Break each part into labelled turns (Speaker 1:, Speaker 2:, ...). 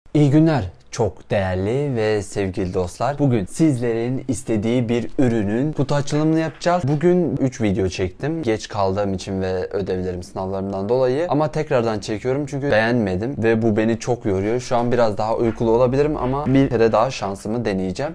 Speaker 1: İyi günler çok değerli ve sevgili dostlar. Bugün sizlerin istediği bir ürünün kutu açılımını yapacağız. Bugün 3 video çektim. Geç kaldığım için ve ödevlerim, sınavlarımdan dolayı. Ama tekrardan çekiyorum çünkü beğenmedim ve bu beni çok yoruyor. Şu an biraz daha uykulu olabilirim ama bir kere daha şansımı deneyeceğim.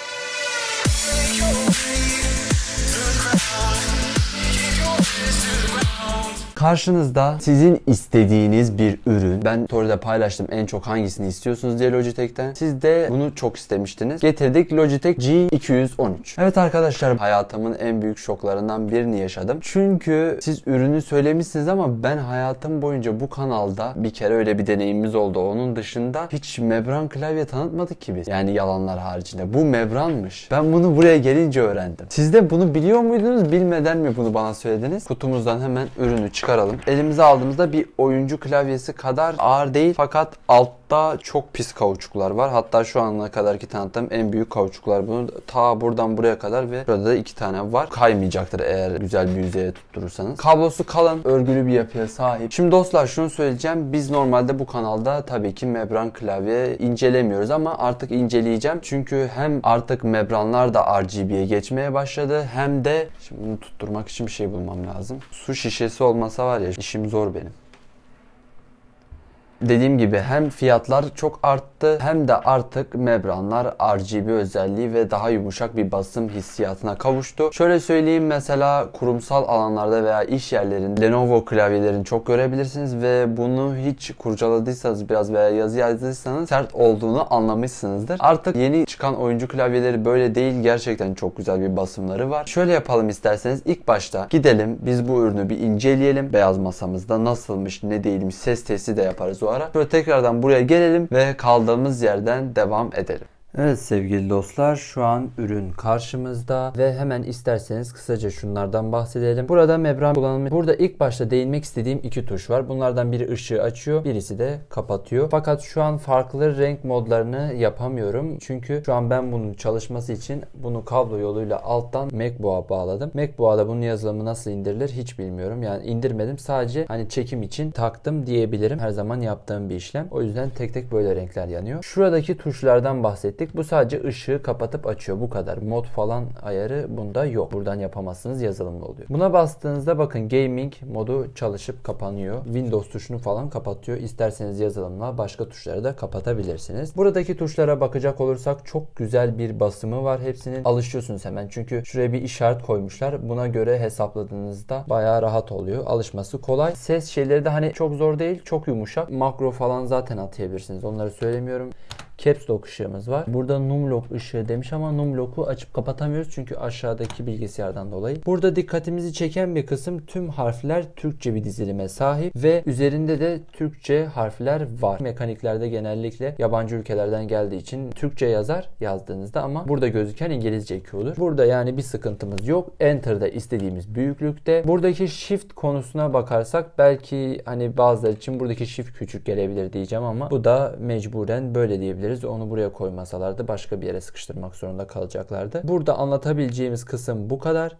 Speaker 1: Karşınızda sizin istediğiniz bir ürün. Ben story'de paylaştım en çok hangisini istiyorsunuz diye Logitech'ten. Siz de bunu çok istemiştiniz. Getirdik Logitech G213. Evet arkadaşlar, hayatımın en büyük şoklarından birini yaşadım. Çünkü siz ürünü söylemişsiniz ama ben hayatım boyunca bu kanalda bir kere öyle bir deneyimimiz oldu. Onun dışında hiç membran klavye tanıtmadık ki biz. Yani yalanlar haricinde. Bu membranmış. Ben bunu buraya gelince öğrendim. Siz de bunu biliyor muydunuz? Bilmeden mi bunu bana söylediniz? Kutumuzdan hemen ürünü çıkaralım. Elimize aldığımızda bir oyuncu klavyesi kadar ağır değil fakat altta çok pis kauçuklar var. Hatta şu ana kadarki tanıttığım en büyük kauçuklar bunu. Ta buradan buraya kadar ve burada da 2 tane var. Kaymayacaktır eğer güzel bir yüzeye tutturursanız. Kablosu kalın, örgülü bir yapıya sahip. Şimdi dostlar şunu söyleyeceğim. Biz normalde bu kanalda tabii ki membran klavye incelemiyoruz ama artık inceleyeceğim. Çünkü hem artık membranlar da RGB'ye geçmeye başladı hem de şimdi bunu tutturmak için bir şey bulmam lazım. Su şişesi olmasa var ya işim zor benim. Dediğim gibi hem fiyatlar çok arttı hem de artık membranlar RGB özelliği ve daha yumuşak bir basım hissiyatına kavuştu. Şöyle söyleyeyim, mesela kurumsal alanlarda veya iş yerlerinde Lenovo klavyelerini çok görebilirsiniz ve bunu hiç kurcaladıysanız biraz veya yazı yazdıysanız sert olduğunu anlamışsınızdır. Artık yeni çıkan oyuncu klavyeleri böyle değil, gerçekten çok güzel bir basımları var. Şöyle yapalım isterseniz, ilk başta gidelim biz bu ürünü bir inceleyelim. Beyaz masamızda nasılmış ne değilmiş ses testi de yaparız o ara. Sonra tekrardan buraya gelelim ve kaldığımız yerden devam edelim. Evet sevgili dostlar, şu an ürün karşımızda ve hemen isterseniz kısaca şunlardan bahsedelim. Burada membran kullanımı. Burada ilk başta değinmek istediğim 2 tuş var. Bunlardan biri ışığı açıyor, birisi de kapatıyor. Fakat şu an farklı renk modlarını yapamıyorum. Çünkü şu an ben bunun çalışması için bunu kablo yoluyla alttan MacBook'a bağladım. MacBook'a bunun yazılımı nasıl indirilir hiç bilmiyorum. Yani indirmedim. Sadece hani çekim için taktım diyebilirim. Her zaman yaptığım bir işlem. O yüzden tek tek böyle renkler yanıyor. Şuradaki tuşlardan bahsettik. Bu sadece ışığı kapatıp açıyor. Bu kadar. Mod falan ayarı bunda yok. Buradan yapamazsınız. Yazılımlı oluyor. Buna bastığınızda bakın gaming modu çalışıp kapanıyor. Windows tuşunu falan kapatıyor. İsterseniz yazılımla başka tuşları da kapatabilirsiniz. Buradaki tuşlara bakacak olursak çok güzel bir basımı var. Hepsinin alışıyorsunuz hemen. Çünkü şuraya bir işaret koymuşlar. Buna göre hesapladığınızda bayağı rahat oluyor. Alışması kolay. Ses şeyleri de hani çok zor değil. Çok yumuşak. Makro falan zaten atayabilirsiniz. Onları söylemiyorum. Caps Lock ışığımız var. Burada Numlock ışığı demiş ama Numlock'u açıp kapatamıyoruz çünkü aşağıdaki bilgisayardan dolayı. Burada dikkatimizi çeken bir kısım, tüm harfler Türkçe bir dizilime sahip ve üzerinde de Türkçe harfler var. Mekaniklerde genellikle yabancı ülkelerden geldiği için Türkçe yazar yazdığınızda ama burada gözüken İngilizce Q'dur. Burada yani bir sıkıntımız yok. Enter'da istediğimiz büyüklükte. Buradaki Shift konusuna bakarsak belki hani bazıları için buradaki Shift küçük gelebilir diyeceğim ama bu da mecburen böyle diyebiliriz. Onu buraya koymasalardı başka bir yere sıkıştırmak zorunda kalacaklardı. Burada anlatabileceğimiz kısım bu kadar.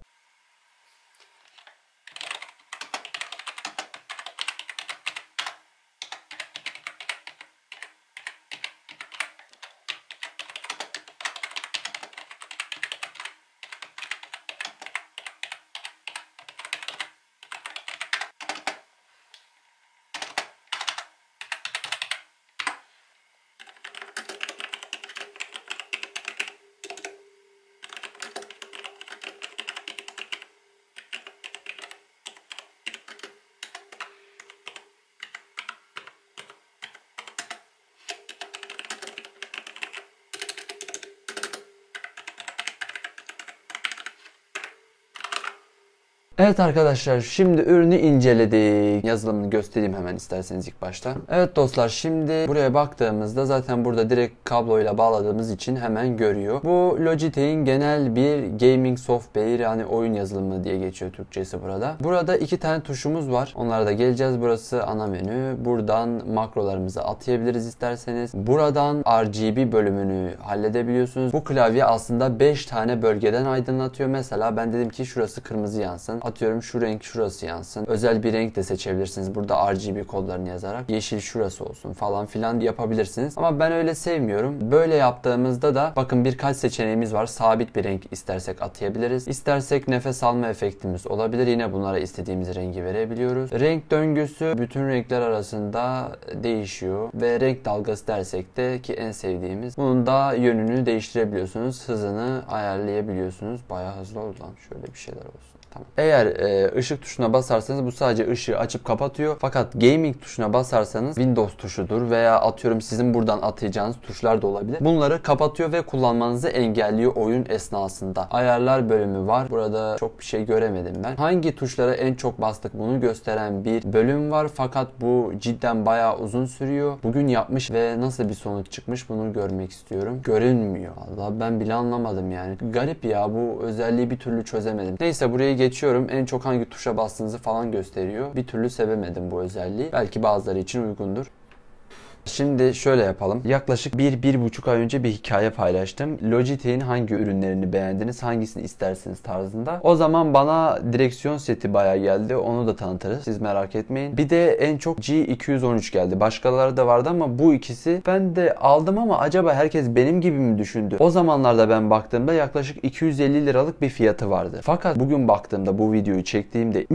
Speaker 1: Evet arkadaşlar, şimdi ürünü inceledik. Yazılımını göstereyim hemen isterseniz ilk başta. Evet dostlar, şimdi buraya baktığımızda zaten burada direkt kabloyla bağladığımız için hemen görüyor. Bu Logitech'in genel bir gaming software, yani oyun yazılımı diye geçiyor Türkçesi burada. Burada 2 tane tuşumuz var. Onlara da geleceğiz. Burası ana menü. Buradan makrolarımızı atayabiliriz isterseniz. Buradan RGB bölümünü halledebiliyorsunuz. Bu klavye aslında 5 tane bölgeden aydınlatıyor. Mesela ben dedim ki şurası kırmızı yansın. Atıyorum şu renk şurası yansın. Özel bir renk de seçebilirsiniz. Burada RGB kodlarını yazarak. Yeşil şurası olsun falan filan yapabilirsiniz. Ama ben öyle sevmiyorum. Böyle yaptığımızda da bakın birkaç seçeneğimiz var. Sabit bir renk istersek atayabiliriz. İstersek nefes alma efektimiz olabilir. Yine bunlara istediğimiz rengi verebiliyoruz. Renk döngüsü bütün renkler arasında değişiyor. Ve renk dalgası dersek de ki en sevdiğimiz. Bunun da yönünü değiştirebiliyorsunuz. Hızını ayarlayabiliyorsunuz. Bayağı hızlı oldu lan. Şöyle bir şeyler olsun. Tamam. Eğer ışık tuşuna basarsanız bu sadece ışığı açıp kapatıyor. Fakat gaming tuşuna basarsanız Windows tuşudur veya atıyorum sizin buradan atayacağınız tuşlar da olabilir. Bunları kapatıyor ve kullanmanızı engelliyor oyun esnasında. Ayarlar bölümü var. Burada çok bir şey göremedim ben. Hangi tuşlara en çok bastık bunu gösteren bir bölüm var. Fakat bu cidden bayağı uzun sürüyor. Bugün yapmış ve nasıl bir sonuç çıkmış bunu görmek istiyorum. Görünmüyor. Vallahi ben bile anlamadım yani. Garip ya, bu özelliği bir türlü çözemedim. Neyse buraya geçiyorum. En çok hangi tuşa bastığınızı falan gösteriyor. Bir türlü sevemedim bu özelliği. Belki bazıları için uygundur. Şimdi şöyle yapalım. Yaklaşık 1-1,5 ay önce bir hikaye paylaştım. Logitech'in hangi ürünlerini beğendiniz, hangisini istersiniz tarzında. O zaman bana direksiyon seti bayağı geldi. Onu da tanıtırız. Siz merak etmeyin. Bir de en çok G213 geldi. Başkaları da vardı ama bu ikisi ben de aldım ama acaba herkes benim gibi mi düşündü? O zamanlarda ben baktığımda yaklaşık 250 liralık bir fiyatı vardı. Fakat bugün baktığımda bu videoyu çektiğimde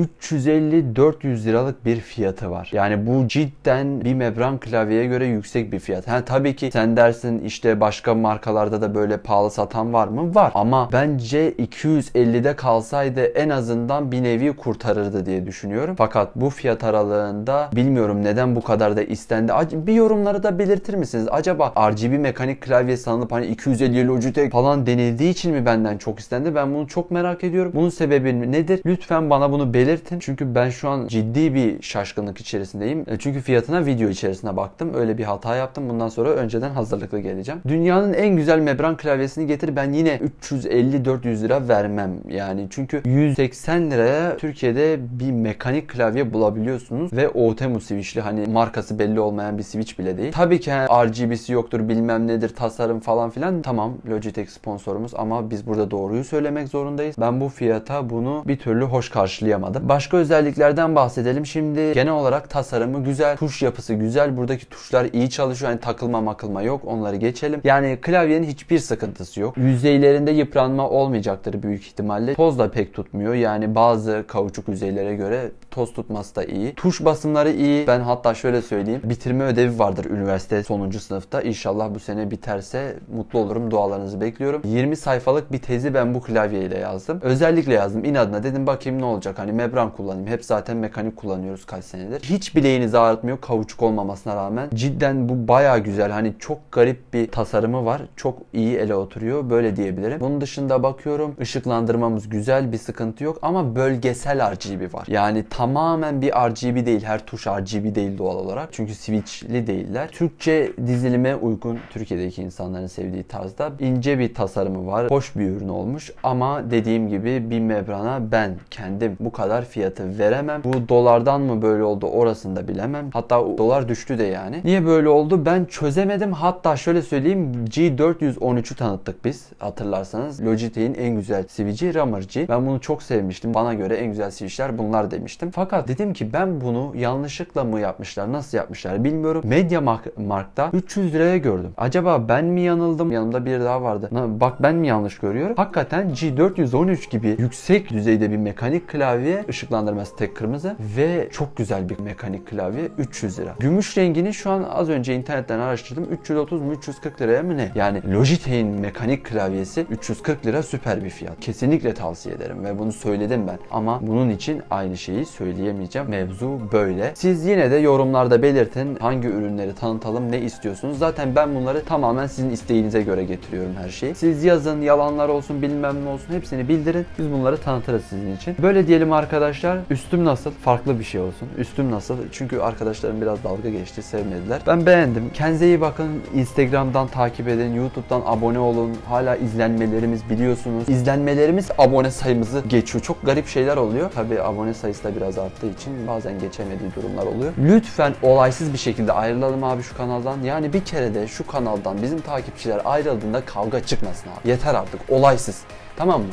Speaker 1: 350-400 liralık bir fiyatı var. Yani bu cidden bir membran klavyeye göre yüksek bir fiyat. Tabii ki sen dersin işte başka markalarda da böyle pahalı satan var mı? Var. Ama bence 250'de kalsaydı en azından bir nevi kurtarırdı diye düşünüyorum. Fakat bu fiyat aralığında bilmiyorum neden bu kadar da istendi. Bir yorumları da belirtir misiniz? Acaba RGB mekanik klavye sanılıp hani 250 Logitech falan denildiği için mi benden çok istendi? Ben bunu çok merak ediyorum. Bunun sebebi nedir? Lütfen bana bunu belirtin. Çünkü ben şu an ciddi bir şaşkınlık içerisindeyim. Çünkü fiyatına video içerisine baktım. Öyle bir hata yaptım. Bundan sonra önceden hazırlıklı geleceğim. Dünyanın en güzel membran klavyesini getir. Ben yine 350-400 lira vermem. Yani çünkü 180 liraya Türkiye'de bir mekanik klavye bulabiliyorsunuz ve OTEMU switch'li, hani markası belli olmayan bir switch bile değil. Tabii ki RGB'si yoktur, bilmem nedir, tasarım falan filan. Tamam, Logitech sponsorumuz ama biz burada doğruyu söylemek zorundayız. Ben bu fiyata bunu bir türlü hoş karşılayamadım. Başka özelliklerden bahsedelim. Şimdi genel olarak tasarımı güzel, tuş yapısı güzel. Buradaki tuşlar iyi çalışıyor. Hani takılma makılma yok. Onları geçelim. Yani klavyenin hiçbir sıkıntısı yok. Yüzeylerinde yıpranma olmayacaktır büyük ihtimalle. Toz da pek tutmuyor. Yani bazı kauçuk yüzeylere göre toz tutması da iyi. Tuş basımları iyi. Ben hatta şöyle söyleyeyim. Bitirme ödevi vardır üniversite sonuncu sınıfta. İnşallah bu sene biterse mutlu olurum. Dualarınızı bekliyorum. 20 sayfalık bir tezi ben bu klavyeyle yazdım. Özellikle yazdım. İnadına dedim bakayım ne olacak. Hani membran kullanayım. Hep zaten mekanik kullanıyoruz kaç senedir. Hiç bileğinizi ağrıtmıyor kauçuk olmamasına rağmen. Cidden bu bayağı güzel. Hani çok garip bir tasarımı var. Çok iyi ele oturuyor. Böyle diyebilirim. Bunun dışında bakıyorum. Işıklandırmamız güzel. Bir sıkıntı yok. Ama bölgesel RGB var. Yani tamamen bir RGB değil. Her tuş RGB değil doğal olarak. Çünkü switchli değiller. Türkçe dizilime uygun, Türkiye'deki insanların sevdiği tarzda ince bir tasarımı var. Hoş bir ürün olmuş. Ama dediğim gibi bir membrana ben kendim bu kadar fiyatı veremem. Bu dolardan mı böyle oldu orasını da bilemem. Hatta dolar düştü de yani. Niye böyle oldu ben çözemedim. Hatta şöyle söyleyeyim, G413'ü tanıttık biz hatırlarsanız. Logitech'in en güzel switch'i Rammer G. Ben bunu çok sevmiştim. Bana göre en güzel switch'ler bunlar demiştim. Fakat dedim ki ben bunu yanlışlıkla mı yapmışlar, nasıl yapmışlar bilmiyorum. MediaMarkt'ta 300 liraya gördüm. Acaba ben mi yanıldım? Yanımda bir daha vardı. Bak ben mi yanlış görüyorum? Hakikaten G413 gibi yüksek düzeyde bir mekanik klavye, ışıklandırması tek kırmızı ve çok güzel bir mekanik klavye, 300 lira. Gümüş rengini şu an az önce internetten araştırdım. 330 mu 340 liraya mı ne? Yani Logitech'in mekanik klavyesi 340 lira süper bir fiyat. Kesinlikle tavsiye ederim ve bunu söyledim ben. Ama bunun için aynı şeyi söyleyemeyeceğim. Mevzu böyle. Siz yine de yorumlarda belirtin hangi ürünleri tanıtalım, ne istiyorsunuz. Zaten ben bunları tamamen sizin isteğinize göre getiriyorum her şeyi. Siz yazın, yalanlar olsun bilmem ne olsun hepsini bildirin. Biz bunları tanıtırız sizin için. Böyle diyelim arkadaşlar. Üstüm nasıl? Farklı bir şey olsun. Üstüm nasıl? Çünkü arkadaşlarım biraz dalga geçti, sevmediler. Ben beğendim. Kendinize iyi bakın. Instagram'dan takip edin. YouTube'dan abone olun. Hala izlenmelerimiz biliyorsunuz. İzlenmelerimiz abone sayımızı geçiyor. Çok garip şeyler oluyor. Tabii abone sayısı da biraz arttığı için bazen geçemediği durumlar oluyor. Lütfen olaysız bir şekilde ayrılalım abi şu kanaldan. Yani bir kere de şu kanaldan bizim takipçiler ayrıldığında kavga çıkmasın abi. Yeter artık. Olaysız. Tamam mı?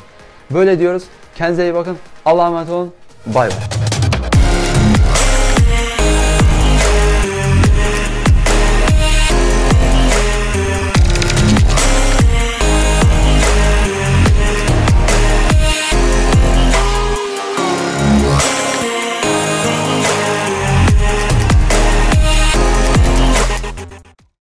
Speaker 1: Böyle diyoruz. Kendinize iyi bakın. Allah'a emanet olun. Bay bay.